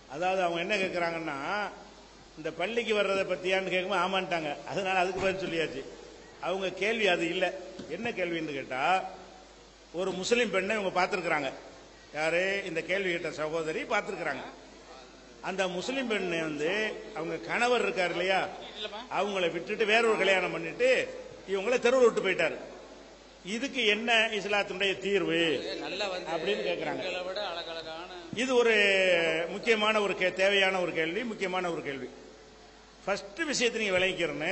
அதாவது அவங்க என்ன கேட்குறாங்கன்னா, இந்த பள்ளிக்கு வர்றதை பற்றியான்னு கேட்கும்போது ஆமான்ட்டாங்க. அதனால அதுக்கு பதில் சொல்லியாச்சு. அவங்க கேள்வி அது இல்லை. என்ன கேள்வின்னு கேட்டால், ஒரு முஸ்லீம் பெண்ணை இவங்க பார்த்துருக்குறாங்க. யாரு இந்த கேள்வி கேட்ட சகோதரி பார்த்துருக்குறாங்க. அந்த முஸ்லீம் பெண்ணை வந்து அவங்க கணவர் இருக்கார் இல்லையா, அவங்கள விட்டுட்டு வேறொரு கல்யாணம் பண்ணிட்டு இவங்கள தெருவில் விட்டு போயிட்டாரு. இதுக்கு என்ன இஸ்லாத்தினுடைய தீர்வு அப்படின்னு கேட்கிறாங்க. இது ஒரு முக்கியமான ஒரு தேவையான ஒரு கேள்வி, முக்கியமான ஒரு கேள்வி. ஃபர்ஸ்ட் விஷயத்தை நீங்க விளங்கிக்கிறேன்னு,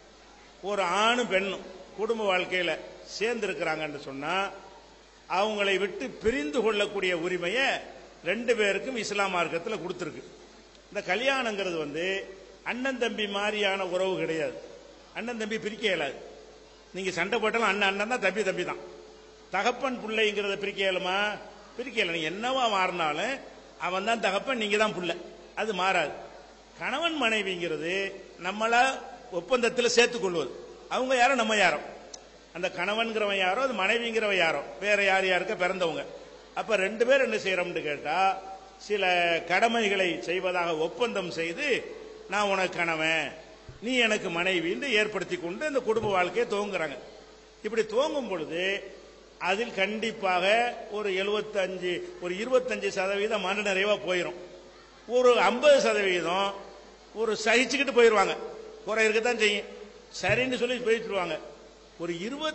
ஒரு ஆணும் பெண்ணும் குடும்ப வாழ்க்கையில சேர்ந்து இருக்கிறாங்கன்னு சொன்னா அவங்களை விட்டு பிரிந்து கொள்ளக்கூடிய உரிமையை ரெண்டு பேருக்கும் இஸ்லாம் மார்க்கத்தில் கொடுத்துருக்கு. இந்த கல்யாணங்கிறது வந்து அண்ணன் தம்பி மாதிரியான உறவு கிடையாது. அண்ணன் தம்பி பிரிக்க இயலாது. நீங்க சண்டை போட்டாலும் அண்ணன் அண்ணன் தான், தம்பி தம்பி தான். தகப்பன் பிள்ளைங்கிறத பிரிக்க இயலுமா? பிரிக்க இயல. நீங்க என்னவா மாறினாலும் அவன் தான் தகப்பன், நீங்க தான் பிள்ளை, அது மாறாது. கணவன் மனைவிங்கிறது நம்மளா ஒப்பந்தத்தில் சேர்த்துக் கொள்வது. அவங்க யாரோ நம்ம யாரோ, அந்த கணவன்கிறவன் யாரோ அது மனைவிங்கிறவன் யாரோ, வேற யார் யாருக்க பிறந்தவங்க. அப்ப ரெண்டு பேர் என்ன செய்யறோம்னு கேட்டா, சில கடமைகளை செய்வதாக ஒப்பந்தம் செய்து, நான் உனக்கு கணவன் நீ எனக்கு மனைவின்னு ஏற்படுத்தி கொண்டு அந்த குடும்ப வாழ்க்கையை துவங்குறாங்க. இப்படி துவங்கும் பொழுது அதில் கண்டிப்பாக ஒரு 75 ஒரு 25% மன நிறைவா போயிடும். ஒரு 50% ஒரு சகிச்சுக்கிட்டு போயிடுவாங்க. குறை இருக்கத்தான் செய்யும், சரின்னு சொல்லி போயிட்டுருவாங்க. ஒரு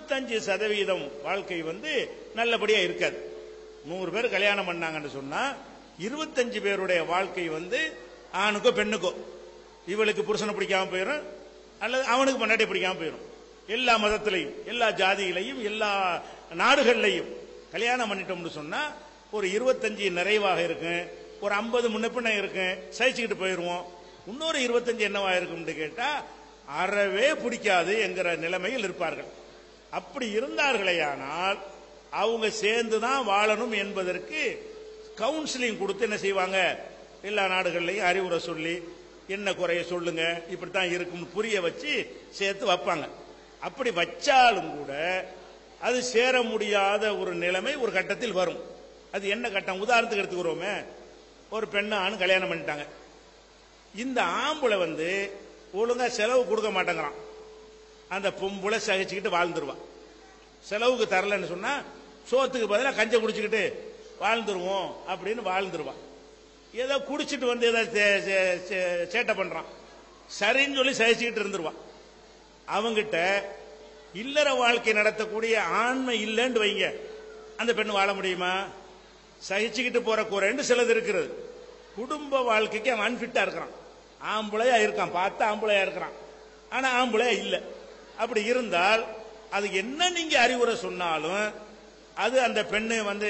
25% வாழ்க்கை வந்து நல்லபடியா இருக்காது. 100 பேர் கல்யாணம் பண்ணாங்கன்னு சொன்னா 25 பேருடைய வாழ்க்கை வந்து ஆணுக்கோ பெண்ணுக்கோ, இவளுக்கு புருஷனை பிடிக்காம போயிடும் அல்லது அவனுக்கு பொண்டாட்டி பிடிக்காம போயிடும். எல்லா மதத்திலையும் எல்லா ஜாதியிலையும் எல்லா நாடுகள்லையும் கல்யாணம் பண்ணிட்டோம்னு சொன்னா ஒரு 25 நிறைவாக இருக்கு, ஒரு 50 முன்னப்பின்ன இருக்கு, சகிச்சுக்கிட்டு போயிருவோம். இன்னொரு 25 என்னவா இருக்கும்னு கேட்டா அறவே பிடிக்காது என்கிற நிலைமையில் இருப்பார்கள். அப்படி இருந்தார்களேயானால் அவங்க சேர்ந்துதான் வாழணும் என்பதற்கு கவுன்சிலிங் கொடுத்து என்ன செய்வாங்க, எல்லா நாடுகள்லையும் அறிவுரை சொல்லி என்ன குறைய சொல்லுங்க, இப்படித்தான் இருக்கும் புரிய வச்சு சேர்த்து வைப்பாங்க. அப்படி வச்சாலும் கூட அது சேர முடியாத ஒரு நிலைமை ஒரு கட்டத்தில் வரும். அது என்ன கட்டம்? உதாரணத்துக்கு எடுத்துக்கிறோமே, ஒரு பெண்ணு ஆண் கல்யாணம் பண்ணிட்டாங்க. இந்த ஆம்பளை வந்து ஒழுங்கா செலவு கொடுக்க மாட்டேங்கிறான். அந்த பொம்பளை சகிச்சுக்கிட்டு வாழ்ந்துருவான். செலவுக்கு தரலன்னு சொன்னா சோத்துக்கு பதிலாக கஞ்சை குடிச்சுக்கிட்டு வாழ்ந்துருவோம் அப்படின்னு வாழ்ந்துருவான். ஏதோ குடிச்சிட்டு வந்து ஏதாவது சேட்டை பண்றான், சரின்னு சொல்லி சகிச்சுக்கிட்டு இருந்துருவான். அவங்கிட்ட இல்லற வாழ்க்கை நடத்தக்கூடிய ஆண்மை இல்லைன்னு வைங்க, அந்த பெண்ணு வாழ முடியுமா? சகிச்சுக்கிட்டு போற குறைன்னு சிலது இருக்கிறது. குடும்ப வாழ்க்கைக்கு அவன் அன்பிட்டா இருக்கிறான், ஆம்பளையா இருக்கான், பார்த்தா ஆம்பளையா இருக்கிறான், ஆனா ஆம்பளையா இல்லை. அப்படி இருந்தால் அது என்ன நீங்க அறிவுரை சொன்னாலும் அது அந்த பெண்ணு வந்து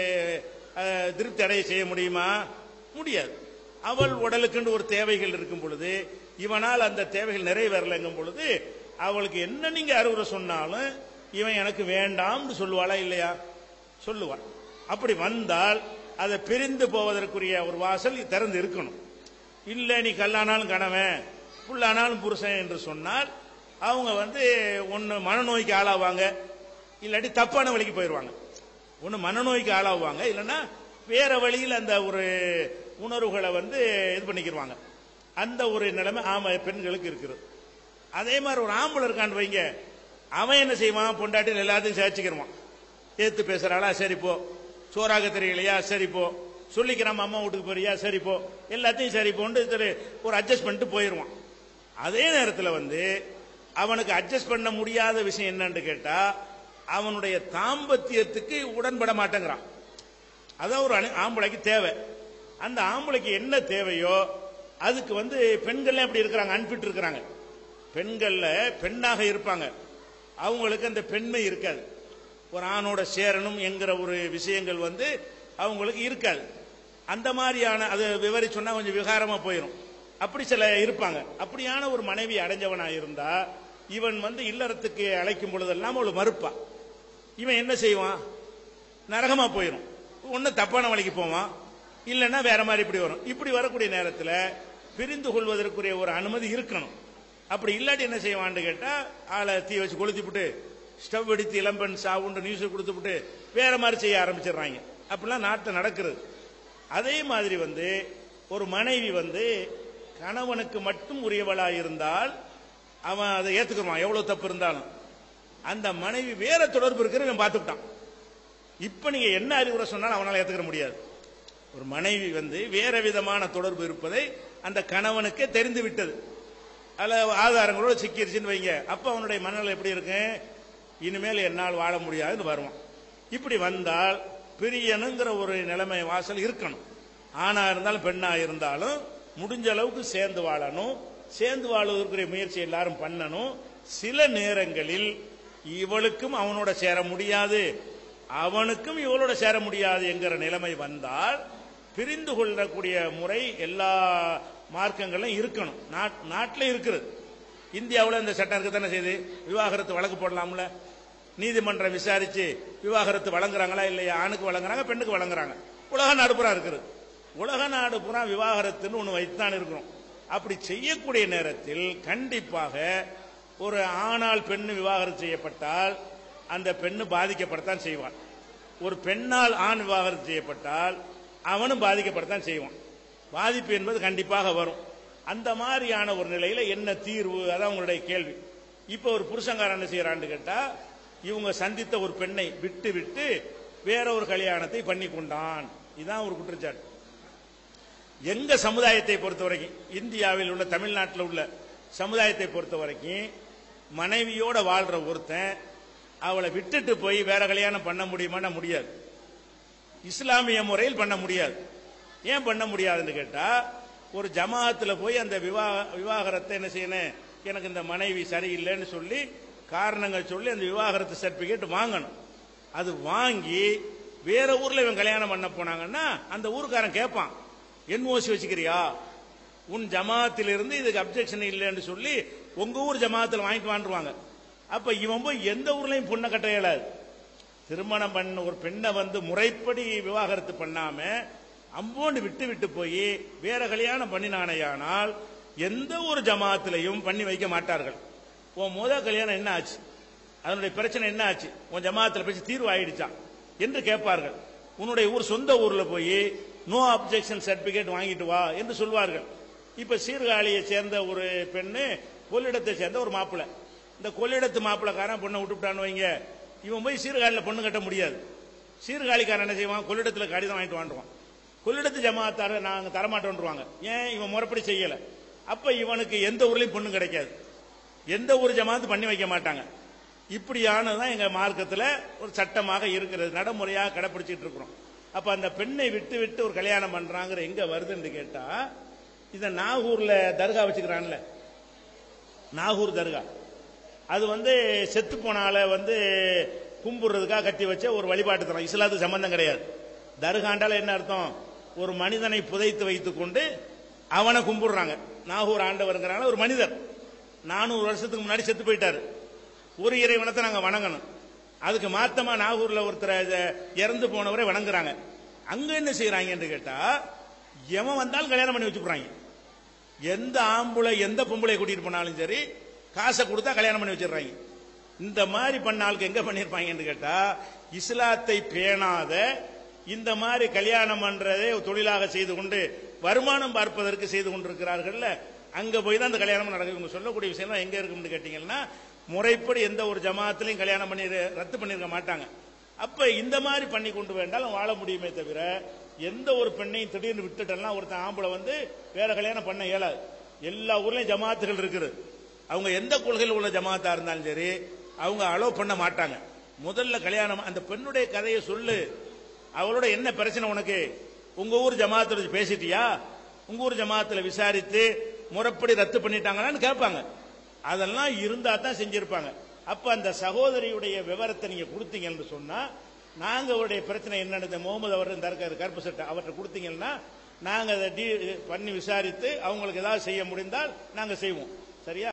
திருப்தி அடைய செய்ய முடியுமா? முடியாது. அவள் உடலுக்குன்னு ஒரு தேவைகள் இருக்கும் பொழுது, இவனால் அந்த தேவைகள் நிறைவேறலைங்கும் பொழுது அவளுக்கு என்ன நீங்க அறிவுரை சொன்னாலும் இவன் எனக்கு வேண்டாம்னு சொல்லுவாளா இல்லையா? சொல்லுவாள். அப்படி வந்தால் அதை பிரிந்து போவதற்குரிய ஒரு வாசல் திறந்து இருக்கணும். இல்ல நீ கல்லானாலும் கணவன் புல்லானாலும் புருஷன் என்று சொன்னால் அவங்க வந்து ஒன்னு மனநோய்க்கு ஆளாவாங்க, இல்லாட்டி தப்பான வழிக்கு போயிடுவாங்க. ஒன்னு மனநோய்க்கு ஆளாவாங்க, இல்லைன்னா வேற வழியில் அந்த ஒரு உணர்வுகளை வந்து இது பண்ணிக்கிடுவாங்க. அந்த ஒரு நிலைமை பெண்களுக்கு இருக்குது. அதே மாதிரி ஒரு ஆம்பளை இருக்கான்னு வைங்க, அவன் என்ன செய்வான், பொண்டாட்டியில் எல்லாத்தையும் சேர்த்துக்கிடுவான். ஏத்து பேசுறாளா, சரி போ. சோறாக தெரியலையா, சரி போ. சொல்லிக்கிறான் அம்மா வீட்டுக்கு போறியா, சரி போ. எல்லாத்தையும் சரி போன்னு ஒரு அட்ஜஸ்ட் பண்ணிட்டு போயிடுவான். அதே நேரத்தில் வந்து அவனுக்கு அட்ஜஸ்ட் பண்ண முடியாத விஷயம் என்னன்னு கேட்டா, அவனுடைய தாம்பத்தியத்துக்கு உடன்பட மாட்டேங்கிறான். அதான் ஒரு ஆம்பளைக்கு தேவை. அந்த ஆம்பளைக்கு என்ன தேவையோ அதுக்கு வந்து பெண்கள் அப்படி இருக்கிறாங்க, அன்பிட்டு இருக்கிறாங்க. பெண்கள்ல பெண்ணாக இருப்பாங்க, அவங்களுக்கு அந்த பெண்மை இருக்காது. ஒரு ஆணோட சேரணும் என்கிற ஒரு விஷயங்கள் வந்து அவங்களுக்கு இருக்காது. அந்த மாதிரியான அது விவரி சொன்னா கொஞ்சம் விகாரமா போயிடும். அப்படி சில இருப்பாங்க. அப்படியான ஒரு மனைவி அடைஞ்சவனா இருந்தா இவன் வந்து இல்லறத்துக்கு அழைக்கும் பொழுதெல்லாம் அவள் மறுப்பான். இவன் என்ன செய்வான், நரகமா போயிடும். ஒன்னு தப்பான வழிக்கு போவான், இல்லைன்னா வேற மாதிரி இப்படி வரும். இப்படி வரக்கூடிய நேரத்தில் பிரிந்து கொள்வதற்குரிய ஒரு அனுமதி இருக்கணும். அப்படி இல்லாட்டி என்ன செய்வான்னு கேட்டா, ஆளை தீ வச்சு கொளுத்திவிட்டு ஸ்டவ் வெடித்து இளம்பெண் சாவுண்டு நியூஸ் கொடுத்துவிட்டு வேற மாதிரி செய்ய ஆரம்பிச்சிடுறாங்க. அப்படிலாம் நாட்டில் நடக்கிறது. அதே மாதிரி வந்து ஒரு மனைவி கணவனுக்கு மட்டும் உரியவளா இருந்தால் அவன் அதை ஏத்துக்குவான், எவ்வளவு தப்பு இருந்தாலும். அந்த மனைவி வேற தொடர்பு இருக்கிற பார்த்துட்டான். இப்ப நீங்க என்ன அறிவுரை சொன்னாலும் அவனால ஏத்துக்க முடியாது. ஒரு மனைவி வேற விதமான தொடர்பு இருப்பதை அந்த கணவனுக்கே தெரிந்து விட்டது, அல்ல ஆதாரங்களோட சிக்கிருச்சுன்னு வைங்க. அப்ப அவனுடைய மனநிலை எப்படி இருக்கு? இனிமேல் என்னால் வாழ முடியாதுன்னு வருவான். இப்படி வந்தால் பிரியனுங்கிற ஒரு நிலைமை வாசல் இருக்கணும். ஆணா இருந்தாலும் பெண்ணா இருந்தாலும் முடிஞ்ச அளவுக்கு சேர்ந்து வாழணும். சேர்ந்து வாழ்வதற்குரிய முயற்சி எல்லாரும் பண்ணணும். சில நேரங்களில் இவளுக்கும் அவனோட சேர முடியாது, அவனுக்கும் இவளோட சேர முடியாது என்கிற நிலைமை வந்தால் பிரிந்து கொள்ளக்கூடிய முறை எல்லா மார்க்கங்களும் இருக்கணும். நாட்டில் இருக்கிறது. இந்தியாவில் இந்த சட்டம் இருக்கு தானே செய்து விவாகரத்து வழக்கு போடலாம்ல. நீதிமன்றம் விசாரிச்சு விவாகரத்து வழங்குறாங்களா இல்லையா? ஆணுக்கு வழங்குறாங்க, பெண்ணுக்கு வழங்குறாங்க. உலக நாடு பூரா இருக்குது. உலக நாடு பூரா விவாகரத்துன்னு ஒன்று வைத்துதான் இருக்கிறோம். அப்படி செய்யக்கூடிய நேரத்தில் கண்டிப்பாக ஒரு ஆணால் பெண்ணு விவாகரத்து செய்யப்பட்டால் அந்த பெண்ணு பாதிக்கப்படத்தான் செய்வான். ஒரு பெண்ணால் ஆண் விவாகரத்து செய்யப்பட்டால் அவனும் பாதிக்கப்படத்தான் செய்வான். பாதிப்பு என்பது கண்டிப்பாக வரும். அந்த மாதிரியான ஒரு நிலையில என்ன தீர்வு? அதான் உங்களுடைய கேள்வி. இப்ப ஒரு புருஷங்காரன் என்ன செய்யறான்னு கேட்டா, இவங்க சந்தித்த ஒரு பெண்ணை விட்டு விட்டு வேற ஒரு கல்யாணத்தை பண்ணி கொண்டான். இதுதான் ஒரு குற்றச்சாட்டு. எங்க சமுதாயத்தை பொறுத்த வரைக்கும், இந்தியாவில் உள்ள தமிழ்நாட்டில் உள்ள சமுதாயத்தை பொறுத்த வரைக்கும், மனைவியோட வாழ்ற ஒருத்தன் அவளை விட்டுட்டு போய் வேற கல்யாணம் பண்ண முடியுமா? முடியாது. இஸ்லாமிய முறையில் பண்ண முடியாது. ஏன் பண்ண முடியாதுன்னு கேட்டா, ஒரு ஜமாத்துல போய் அந்த விவாகரத்தை என்ன செய்யணும், எனக்கு இந்த மனைவி சரியில்லைன்னு சொல்லி காரணங்கள் சொல்லி அந்த விவாகரத்து சர்டிபிகேட் வாங்கணும். அது வாங்கி வேற ஊர்ல இவன் கல்யாணம் பண்ண போனாங்கன்னா அந்த ஊருக்காரன் கேட்பான், என்ஓசி வச்சுக்கிறியா? உன் ஜமாத்தில் இருந்து இதுக்கு அப்செக்ஷன் இல்லைன்னு சொல்லி உங்க ஊர் ஜமாத்தில் வாங்கிட்டு வாண்டுருவாங்க. அப்ப இவன் போய் எந்த ஊர்லயும் பொண்ணை கட்ட இயலாது. திருமணம் பண்ண ஒரு பெண்ணை முறைப்படி விவாகரத்து பண்ணாம அம்போண்டு விட்டு விட்டு போய் வேற கல்யாணம் பண்ணினானையானால் எந்த ஒரு ஜமாத்திலையும் பண்ணி வைக்க மாட்டார்கள். உன் முதல் கல்யாணம் என்ன ஆச்சு, அதனுடைய பிரச்சனை என்ன ஆச்சு, உன் ஜமாத்தில் பேசி தீர்வு ஆயிடுச்சா என்று கேட்பார்கள். உன்னுடைய ஊர் சொந்த ஊர்ல போய் நோ அப்செக்ஷன் சர்டிபிகேட் வாங்கிட்டு வா என்று சொல்வார்கள். இப்ப சீர்காழியை சேர்ந்த ஒரு பெண்ணு கொள்ளிடத்தை சேர்ந்த ஒரு மாப்பிள்ளை, இந்த கொள்ளிடத்து மாப்பிள்ளைக்காரன் பொண்ணை விட்டுவிட்டான்னு வைங்க, இவன் போய் சீர்காழியில பொண்ணு கட்ட முடியாது. சீர்காழிக்காரன் என்ன செய்வான், கொள்ளிடத்துல கடிதம் வாங்கிட்டு வாண்டுவான். கொள்ளிடத்து ஜமாத்தார நாங்க தரமாட்டோன்றுவாங்க. ஏன்? இவன் முறைப்படி செய்யல. அப்ப இவனுக்கு எந்த ஊர்லயும் பொண்ணு கிடைக்காது, எந்த ஒரு ஜமாத்து பண்ணி வைக்க மாட்டாங்க. இப்படியானதான் எங்க மார்க்கத்தில் ஒரு சட்டமாக இருக்கிறது, நடைமுறையாக கடைபிடிச்சிட்டு இருக்கிறோம். அப்ப அந்த பெண்ணை விட்டு விட்டு ஒரு கல்யாணம் பண்றாங்கிற எங்க வருதுன்னு கேட்டா, இத நாகூர்ல தர்கா வச்சுக்கிறான்ல, நாகூர் தர்கா, அது செத்து போனால கும்பிடுறதுக்காக கட்டி வச்ச ஒரு வழிபாட்டு தரம். இஸ்லாத்துக்கு சம்பந்தம் கிடையாது. தர்காண்டால என்ன அர்த்தம்? ஒரு மனிதனை புதைத்து வைத்துக் கொண்டு அவனை கும்பிடுறாங்க. நாகூர் ஆண்டவருங்கிறாங்க ஒரு மனிதர் 400 வருஷத்துக்கு முன்னாடி செத்து போயிட்டாரு. ஒரு இறைவனத்தை நாங்க வணங்கணும். அதுக்கு மாத்தமா நாகூர்ல ஒருத்தர் இறந்து போனவரை வணங்குறாங்க. அங்க என்ன செய்யறாங்க கேட்டா, எவன் வந்தாலும் கல்யாணம் பண்ணி வச்சுக்கிறாங்க. எந்த ஆம்பளை எந்த பொம்பளை கூட்டிட்டு போனாலும் சரி, காசை கொடுத்தா கல்யாணம் பண்ணி வச்சிடறாங்க. இந்த மாதிரி பண்ண ஆளுக்கு எங்க பண்ணிருப்பாங்க கேட்டா, இஸ்லாத்தை பேணாத இந்த மாதிரி கல்யாணம் பண்றதே தொழிலாக செய்து கொண்டு வருமானம் பார்ப்பதற்கு செய்து கொண்டிருக்கிறார்கள். அங்க போய் தான் அந்த கல்யாணம் நடக்குது. இவங்க சொல்லக்கூடிய விஷயம் தான் எங்க இருக்குன்னு கேட்டீங்கன்னா, முறைப்படி எந்த ஒரு ஜமாத்திலையும் கல்யாணம் பண்ணி ரத்து பண்ணிருக்க மாட்டாங்க. அப்ப இந்த மாதிரி பண்ணி கொண்டு வேண்டாலும் வாழ முடியுமே தவிர, எந்த ஒரு பெண்ணையும் திடீர்னு விட்டுட்டெல்லாம் ஒருத்தன் ஆம்பளை வேற கல்யாணம் பண்ண இயலாது. எல்லா ஊர்லயும் ஜமாத்துகள் இருக்குது. அவங்க எந்த கொள்கையில் உள்ள ஜமாத்தா இருந்தாலும் சரி, அவங்க அலோவ் பண்ண மாட்டாங்க. முதல்ல கல்யாணம், அந்த பெண்ணுடைய கதையை சொல்லு, அவளோட என்ன பிரச்சனை உனக்கு, உங்க ஊர் ஜமாத்துல பேசிட்டியா, உங்க ஊர் ஜமாத்துல விசாரித்து முறைப்படி ரத்து பண்ணிட்டாங்களான்னு கேட்பாங்க. அதெல்லாம் இருந்தா தான் செஞ்சிருப்பாங்க. அப்ப அந்த சகோதரியுடைய விவரத்தை நீங்க கொடுத்தீங்கன்னு சொன்னா, நாங்க அவருடைய பிரச்சனை என்னன்னு முகமது அவர் கருப்பு சட்டை அவர்கிட்ட கொடுத்தீங்கன்னா நாங்க அதை பண்ணி விசாரித்து அவங்களுக்கு ஏதாவது செய்ய முடிந்தால் நாங்க செய்வோம். சரியா?